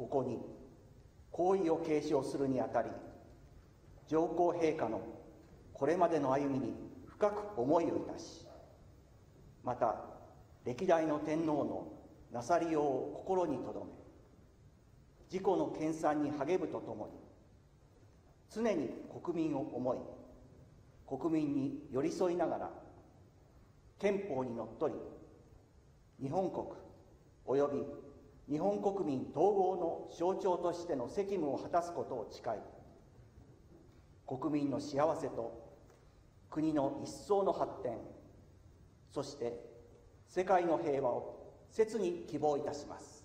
こに皇位を継承するにあたり、上皇陛下のこれまでの歩みに深く思いをいたし、また歴代の天皇のなさりようを心に留め、自己の研鑽に励むとともに、常に国民を思い、国民に寄り添いながら、憲法にのっとり、日本国および日本国民統合の象徴としての責務を果たすことを誓い、国民の幸せと国の一層の発展、そして世界の平和を切に希望いたします。